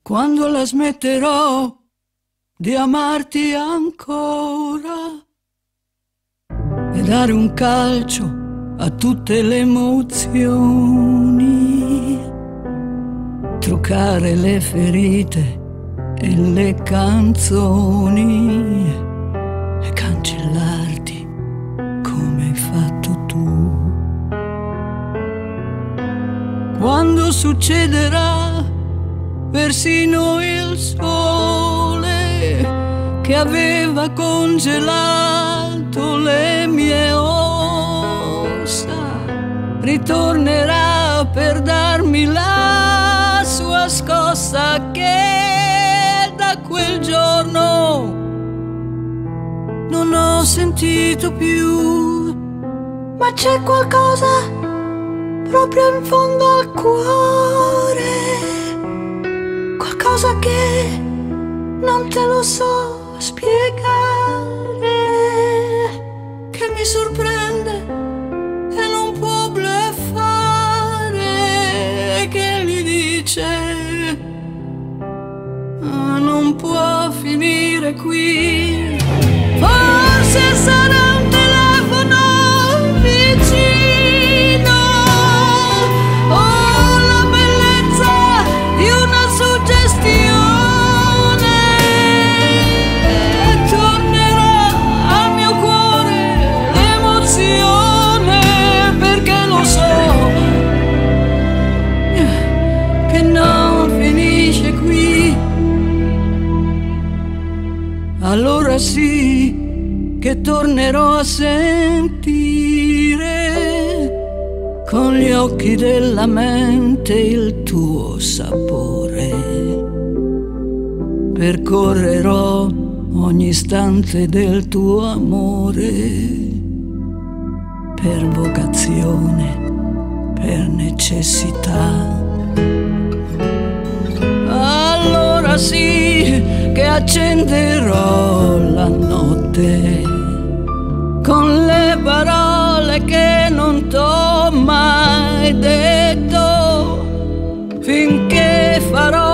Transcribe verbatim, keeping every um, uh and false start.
Quando la smetterò di amarti ancora e dare un calcio a tutte le emozioni, truccare le ferite e le canzoni e cancellarti come hai fatto tu. Quando succederà, persino il sole che aveva congelato le mie ossa ritornerà per darmi la sua scossa, che da quel giorno non ho sentito più. Ma c'è qualcosa proprio in fondo al cuore, qualcosa che non te lo so spiegare, che mi sorprende e non può bluffare, che gli dice ah, non può finire qui. Forse sarà un telefono vicino o la bellezza di una suggestione, tornerà al mio cuore l'emozione, perché lo so che non finisce qui. Allora sì che tornerò a sentire con gli occhi della mente il tuo sapore. Percorrerò ogni istante del tuo amore, per vocazione, per necessità. Allora sì che accenderò la notte con le parole che non t'ho mai detto, finché farò